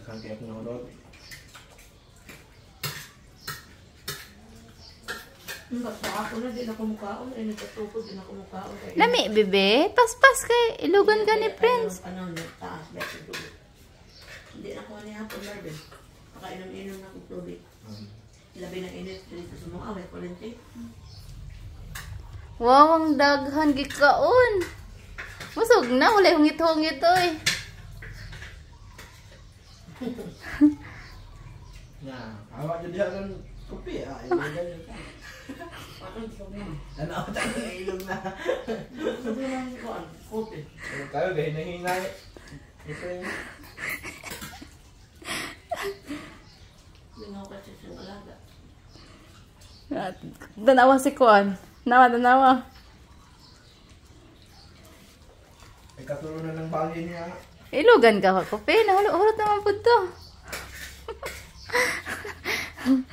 Daghan kayo pinulog. Basta ako na, di na kumukaon. Ay, nagkatupod, di na kumukaon. Lami, bebe. Paspas kay ilugan ka ni Prince. Ano, taas, beto tubig. Hindi na ko hapon, Marvin. Pakainom-inom na kong tubig. Labi ng init dito sa mga away, kulinti. Wow, ang daghan gikaon. Busog na, wala hungit-hungit oy. Nah, awak jadi akan kopi ah, ilong ganyan ka. Parang gusto mo. Ano ako tayo ilong na. Sabi lang ko, kopi. Ano kayo, gahinay-hinay. Ito yung... Lingaw kasi siyang alaga. Tanawa si Kuan. Tanawa. Ay, katulo na ng bali niya. Ilugan ka, Kope. Nahulot naman po to.